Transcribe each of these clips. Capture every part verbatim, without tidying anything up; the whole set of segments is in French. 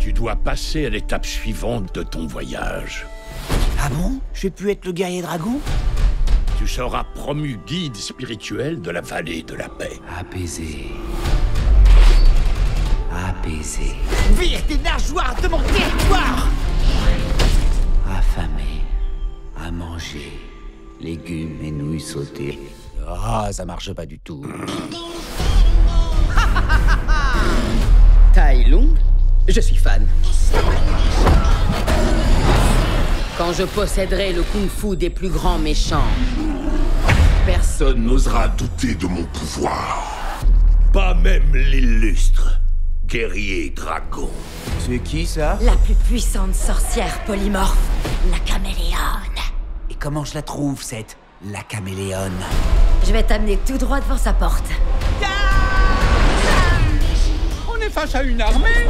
Tu dois passer à l'étape suivante de ton voyage. Ah bon? Je vais plus être le guerrier dragon? Tu seras promu guide spirituel de la vallée de la paix. Apaisé. Apaisé. Vire tes nageoires de mon territoire! Affamé. À manger. Légumes et nouilles sautées. Ah, ça marche pas du tout. Tai Lung, je suis fan. Quand je posséderai le kung-fu des plus grands méchants, personne n'osera douter de mon pouvoir. Pas même l'illustre guerrier dragon. C'est qui, ça? La plus puissante sorcière polymorphe, la caméléone. Et comment je la trouve, cette... la caméléone? Je vais t'amener tout droit devant sa porte. On est face à une armée?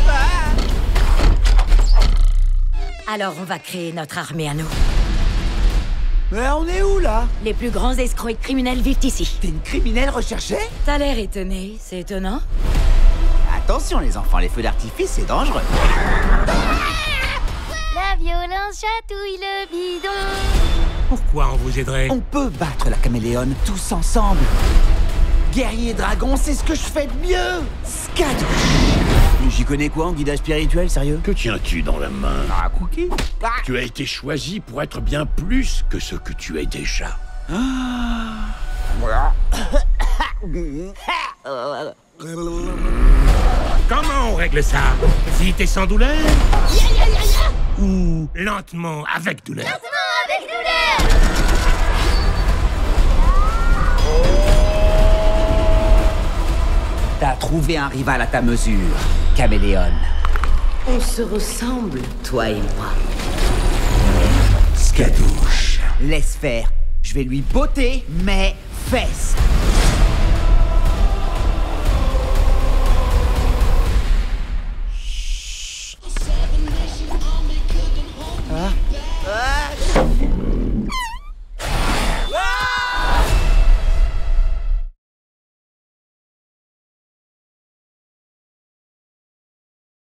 Alors on va créer notre armée à nous. Mais on est où, là? Les plus grands escrocs et criminels vivent ici. T'es une criminelle recherchée? T'as l'air étonné, c'est étonnant. Attention, les enfants, les feux d'artifice, c'est dangereux. La violence chatouille le bidon. Pourquoi on vous aiderait? On peut battre la caméléone tous ensemble. Guerrier dragon, c'est ce que je fais de mieux. Skadouche. J'y connais quoi en guidage spirituel, sérieux? Que tiens-tu dans la main? Ah, cookie. Ah. Tu as été choisi pour être bien plus que ce que tu es déjà. Voilà. Comment on règle ça? Vite et sans douleur? Ou lentement avec douleur? Avec douleur. T'as trouvé un rival à ta mesure, caméléone. on se ressemble, toi et moi. Skadouche. Laisse faire. Je vais lui botter mes fesses.